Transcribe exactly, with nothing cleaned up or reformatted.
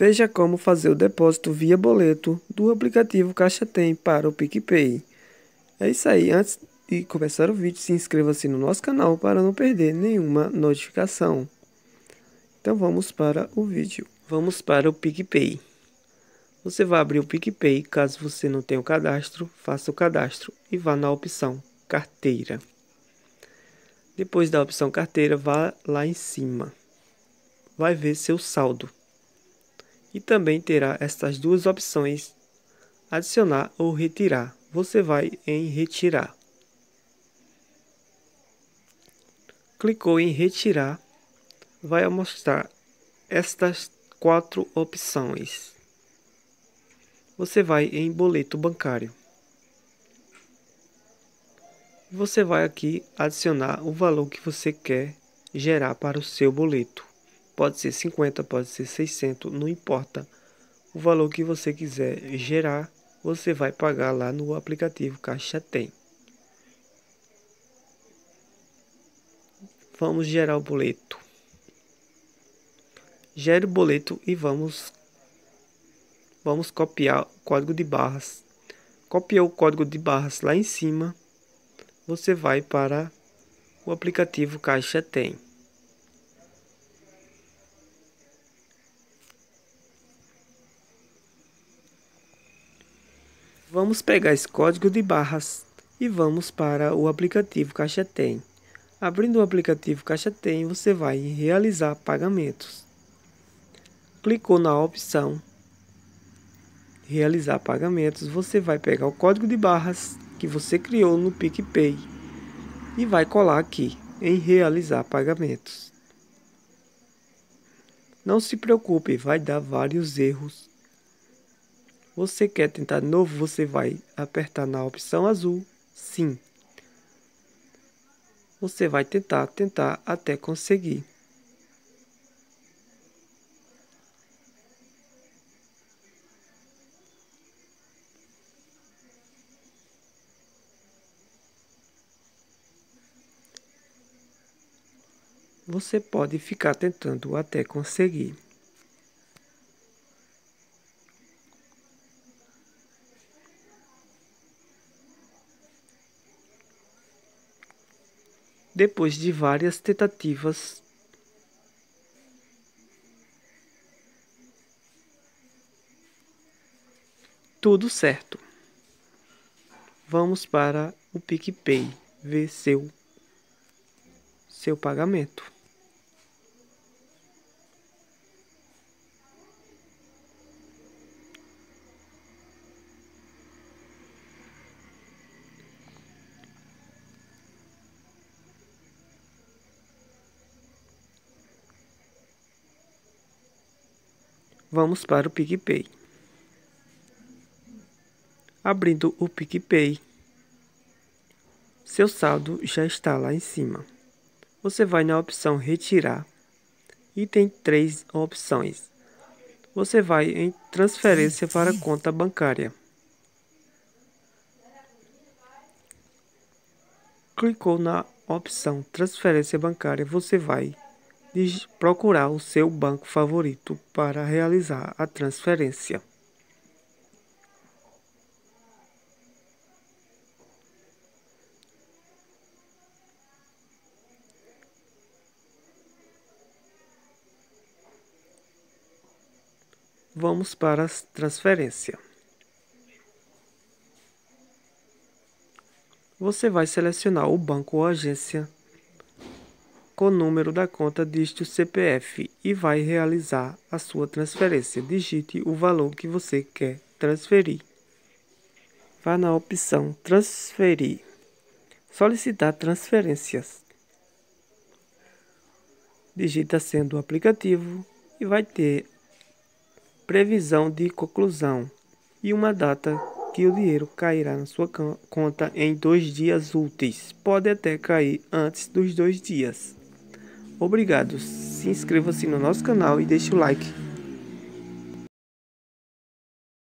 Veja como fazer o depósito via boleto do aplicativo Caixa Tem para o PicPay. É isso aí, antes de começar o vídeo, se inscreva-se no nosso canal para não perder nenhuma notificação. Então vamos para o vídeo. Vamos para o PicPay. Você vai abrir o PicPay, caso você não tenha o cadastro, faça o cadastro e vá na opção Carteira. Depois da opção Carteira, vá lá em cima. Vai ver seu saldo. E também terá estas duas opções, adicionar ou retirar. Você vai em retirar. Clicou em retirar, vai mostrar estas quatro opções. Você vai em boleto bancário. Você vai aqui adicionar o valor que você quer gerar para o seu boleto. Pode ser cinquenta, pode ser seiscentos, não importa. O valor que você quiser gerar, você vai pagar lá no aplicativo Caixa Tem. Vamos gerar o boleto. Gere o boleto e vamos, vamos copiar o código de barras. Copiou o código de barras lá em cima, você vai para o aplicativo Caixa Tem. Vamos pegar esse código de barras e vamos para o aplicativo Caixa Tem. Abrindo o aplicativo Caixa Tem, você vai em realizar pagamentos. Clicou na opção realizar pagamentos, você vai pegar o código de barras que você criou no PicPay e vai colar aqui em realizar pagamentos. Não se preocupe, vai dar vários erros. Você quer tentar de novo, você vai apertar na opção azul, sim. Você vai tentar, tentar até conseguir. Você pode ficar tentando até conseguir. Depois de várias tentativas, tudo certo. Vamos para o PicPay ver seu, seu pagamento. Vamos para o PicPay. Abrindo o PicPay, seu saldo já está lá em cima. Você vai na opção retirar e tem três opções. Você vai em transferência para conta bancária. Clicou na opção transferência bancária, você vai procurar o seu banco favorito para realizar a transferência. Vamos para a transferência. Você vai selecionar o banco ou agência com o número da conta, digite o C P F e vai realizar a sua transferência. Digite o valor que você quer transferir. Vá na opção transferir. Solicitar transferências. Digita sendo o aplicativo e vai ter previsão de conclusão e uma data que o dinheiro cairá na sua conta em dois dias úteis. Pode até cair antes dos dois dias. Obrigado. Se inscreva-se no nosso canal e deixe o like.